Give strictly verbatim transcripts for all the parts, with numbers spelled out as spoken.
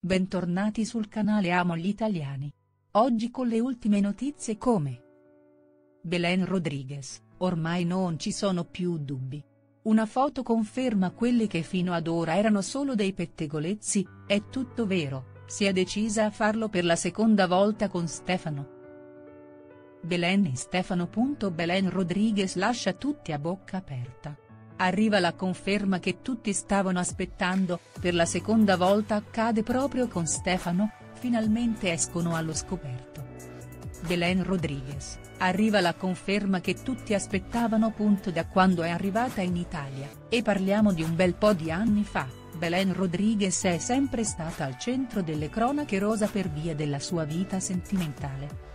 Bentornati sul canale Amo gli Italiani. Oggi con le ultime notizie come Belen Rodriguez, ormai non ci sono più dubbi. Una foto conferma quelli che fino ad ora erano solo dei pettegolezzi, è tutto vero, si è decisa a farlo per la seconda volta con Stefano. Belen e Stefano. Belen Rodriguez lascia tutti a bocca aperta. Arriva la conferma che tutti stavano aspettando, per la seconda volta accade proprio con Stefano, finalmente escono allo scoperto. Belen Rodriguez, arriva la conferma che tutti aspettavano. Da quando è arrivata in Italia, e parliamo di un bel po' di anni fa, Belen Rodriguez è sempre stata al centro delle cronache rosa per via della sua vita sentimentale.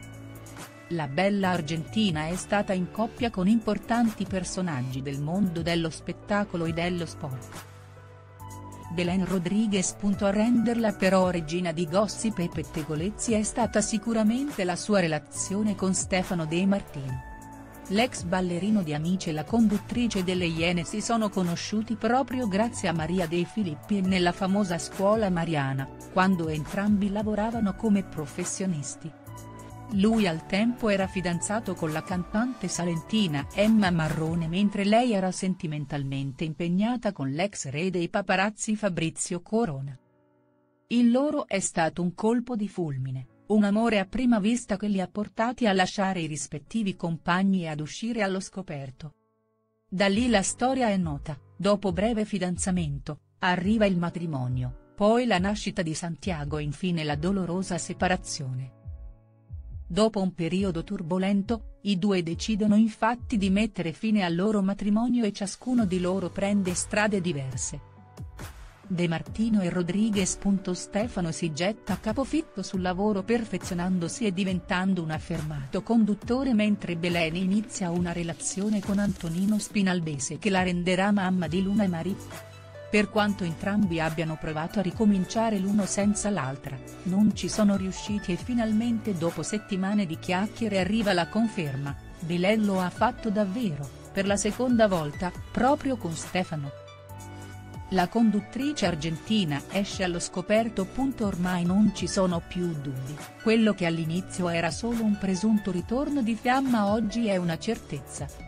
La bella argentina è stata in coppia con importanti personaggi del mondo dello spettacolo e dello sport. Belen Rodriguez. A renderla però regina di gossip e pettegolezzi è stata sicuramente la sua relazione con Stefano De Martino. L'ex ballerino di Amici e la conduttrice delle Iene si sono conosciuti proprio grazie a Maria De Filippi e nella famosa scuola Mariana, quando entrambi lavoravano come professionisti. Lui al tempo era fidanzato con la cantante salentina Emma Marrone mentre lei era sentimentalmente impegnata con l'ex re dei paparazzi Fabrizio Corona. Il loro è stato un colpo di fulmine, un amore a prima vista che li ha portati a lasciare i rispettivi compagni e ad uscire allo scoperto. Da lì la storia è nota, dopo breve fidanzamento, arriva il matrimonio, poi la nascita di Santiago e infine la dolorosa separazione. Dopo un periodo turbolento, i due decidono infatti di mettere fine al loro matrimonio e ciascuno di loro prende strade diverse. De Martino e Rodriguez. Stefano si getta a capofitto sul lavoro perfezionandosi e diventando un affermato conduttore mentre Belen inizia una relazione con Antonino Spinalbese che la renderà mamma di Luna e Marie. Per quanto entrambi abbiano provato a ricominciare l'uno senza l'altra, non ci sono riusciti e finalmente dopo settimane di chiacchiere arriva la conferma, Belen lo ha fatto davvero, per la seconda volta, proprio con Stefano. La conduttrice argentina esce allo scoperto. Ormai non ci sono più dubbi, quello che all'inizio era solo un presunto ritorno di fiamma oggi è una certezza.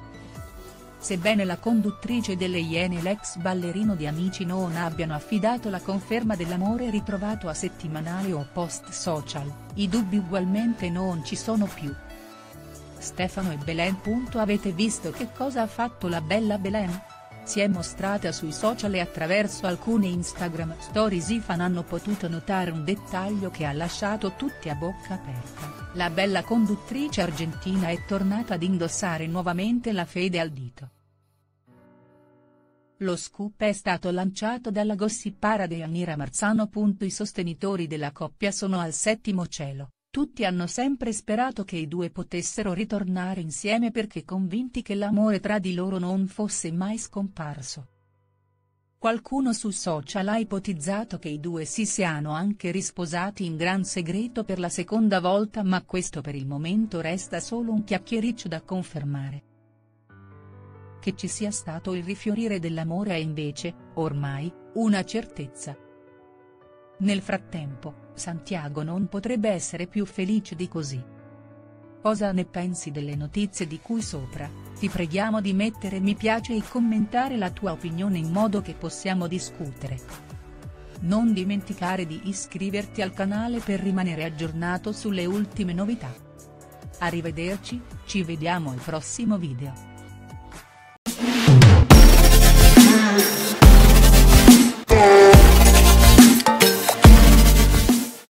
Sebbene la conduttrice delle Iene e l'ex ballerino di Amici non abbiano affidato la conferma dell'amore ritrovato a settimanale o post social, i dubbi ugualmente non ci sono più. Stefano e Belen. Avete visto che cosa ha fatto la bella Belen? Si è mostrata sui social e attraverso alcune Instagram stories i fan hanno potuto notare un dettaglio che ha lasciato tutti a bocca aperta, la bella conduttrice argentina è tornata ad indossare nuovamente la fede al dito. Lo scoop è stato lanciato dalla gossipara Deianira Marzano. I sostenitori della coppia sono al settimo cielo. Tutti hanno sempre sperato che i due potessero ritornare insieme perché convinti che l'amore tra di loro non fosse mai scomparso. Qualcuno su social ha ipotizzato che i due si siano anche risposati in gran segreto per la seconda volta ma questo per il momento resta solo un chiacchiericcio da confermare. Che ci sia stato il rifiorire dell'amore è invece, ormai, una certezza. Nel frattempo, Santiago non potrebbe essere più felice di così. Cosa ne pensi delle notizie di cui sopra? Ti preghiamo di mettere mi piace e commentare la tua opinione in modo che possiamo discutere. Non dimenticare di iscriverti al canale per rimanere aggiornato sulle ultime novità. Arrivederci, ci vediamo al prossimo video.